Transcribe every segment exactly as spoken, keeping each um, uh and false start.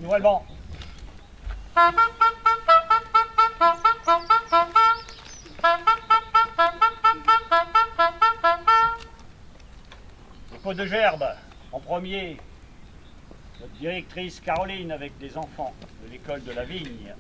Dévoilement. Dépôt de gerbe. En premier, notre directrice Caroline avec des enfants de l'école de la Vigne.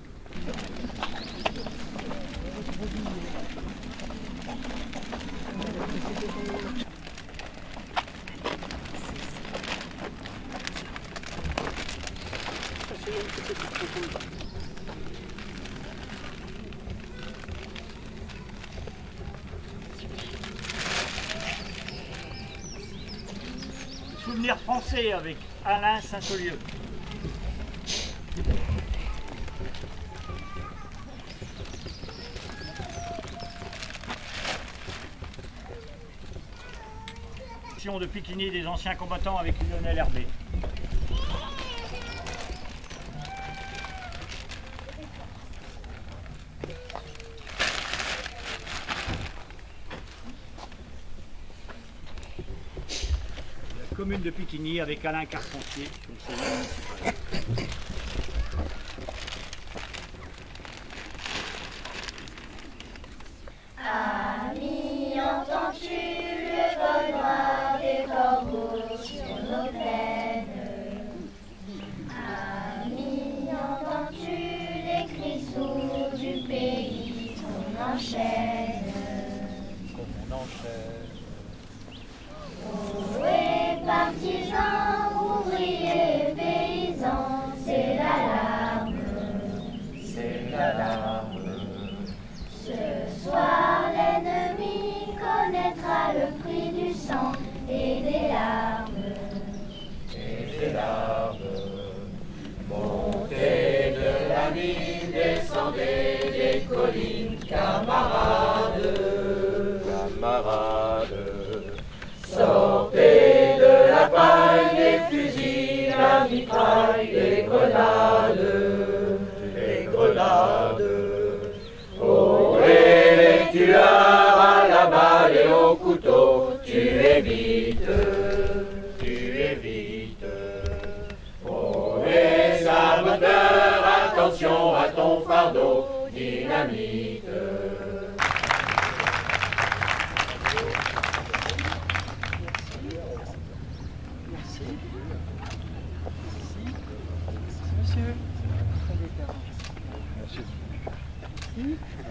Souvenir français avec Alain Saint-Olieu. De Piquigny des anciens combattants avec Lionel Herbé. La commune de Piquigny avec Alain Carpentier, conseiller municipal. Ami, entends-tu le vol noir des corbeaux sur nos plaines? Ami, entends-tu les cris sourds du pays qu'on enchaîne? Qu'on enchaîne. Ohé, partisans, ouvriers, paysans, c'est l'alarme. C'est l'alarme. Ce soir, l'ennemi connaîtra le prix du sang et des larmes. Et des larmes. Montez de la ville, descendez des collines, camarades. Camarades. Sortez de la paille, des fusils, la mitraille, des grenades. Des grenades. Ohé, les tueurs à la balle et au couteau, tuez vite, tuez vite. Ohé, saboteur, attention à ton fardeau, dynamite. Merci. Monsieur. Très déclarant. Merci.